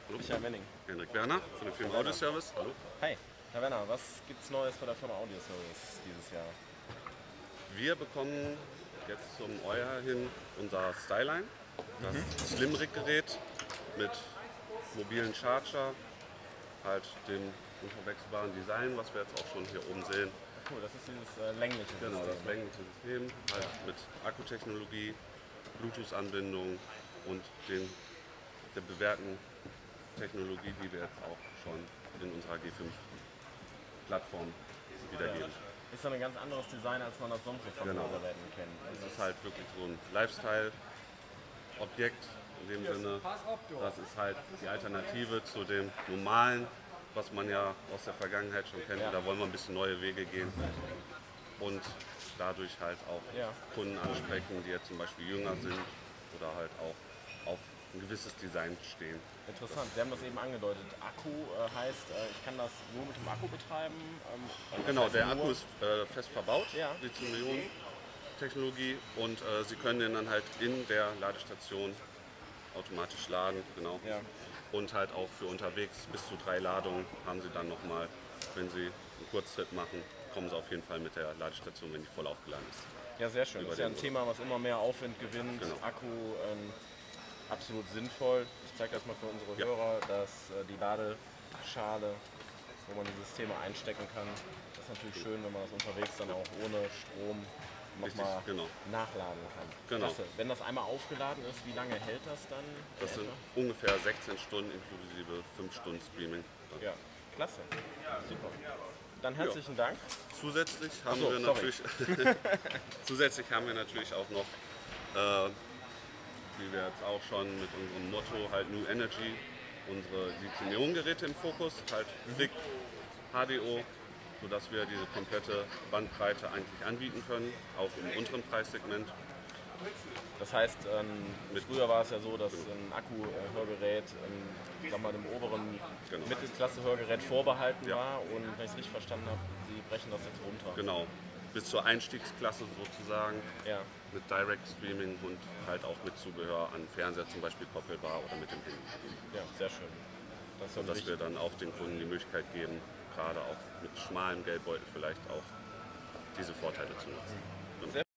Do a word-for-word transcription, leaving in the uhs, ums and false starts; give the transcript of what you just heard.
Hallo. Michael Wenning. Henrik Werner von der Firma Audioservice. Hallo. Hi, Herr Werner, was gibt's Neues bei der Firma Audioservice dieses Jahr? Wir bekommen jetzt zum Neujahr hin unser Styline, das mhm. Slim-Rig-Gerät mit mobilen Charger, halt dem unverwechselbaren Design, was wir jetzt auch schon hier oben sehen. Cool, das ist dieses äh, längliche System. Genau, das längliche System, halt ja. mit Akkutechnologie, Bluetooth-Anbindung und den, der bewährten Technologie, die wir jetzt auch schon in unserer G fünf Plattform wiedergeben. Ja. Ist ja ein ganz anderes Design, als man das sonst so von genau. Geräten kennt. Das ist halt wirklich so ein Lifestyle-Objekt in dem Sinne. Das ist halt die Alternative zu dem normalen, was man ja aus der Vergangenheit schon kennt. Ja. Da wollen wir ein bisschen neue Wege gehen und dadurch halt auch ja. Kunden ansprechen, die jetzt zum Beispiel jünger sind oder halt auch auf ein gewisses Design stehen. Interessant, Sie haben das eben angedeutet. Akku äh, heißt, äh, ich kann das nur mit dem Akku betreiben? Ähm, genau, der Akku ist äh, fest verbaut, ja. Lithium-Ionen-Technologie, und äh, Sie können den dann halt in der Ladestation automatisch laden. Genau. Ja. Und halt auch für unterwegs bis zu drei Ladungen haben Sie dann nochmal, wenn Sie einen Kurztrip machen, kommen Sie auf jeden Fall mit der Ladestation, wenn die voll aufgeladen ist. Ja, sehr schön. Das ist ja ein Thema, was immer mehr Aufwind gewinnt. Genau. Akku ähm, absolut sinnvoll. Ich zeige das mal für unsere ja. Hörer, dass äh, die Ladeschale, wo man die Systeme einstecken kann, das ist natürlich schön, wenn man das unterwegs dann auch ohne Strom nochmal genau. nachladen kann. Genau. Klasse. Wenn das einmal aufgeladen ist, wie lange hält das dann? Das sind etwa? ungefähr sechzehn Stunden inklusive fünf Stunden Streaming. Ja, klasse. Super. Dann herzlichen ja. Dank. Zusätzlich haben so, wir sorry. natürlich zusätzlich haben wir natürlich auch noch, äh, wie wir jetzt auch schon mit unserem Motto halt New Energy, unsere Lithium-Ionen-Geräte im Fokus, halt Rig, H D O, sodass wir diese komplette Bandbreite eigentlich anbieten können, auch im unteren Preissegment. Das heißt, ähm, früher war es ja so, dass ein Akku-Hörgerät ähm, sag mal, dem oberen genau. Mittelklasse-Hörgerät vorbehalten ja. war, und wenn ich es richtig verstanden habe, Sie brechen das jetzt runter. Genau, bis zur Einstiegsklasse sozusagen, ja. mit Direct Streaming und halt auch mit Zubehör an Fernseher, zum Beispiel koppelbar oder mit dem Handy. Ja, sehr schön. Das ist dass wir dann auch den Kunden die Möglichkeit geben, gerade auch mit schmalem Geldbeutel vielleicht auch diese Vorteile zu nutzen.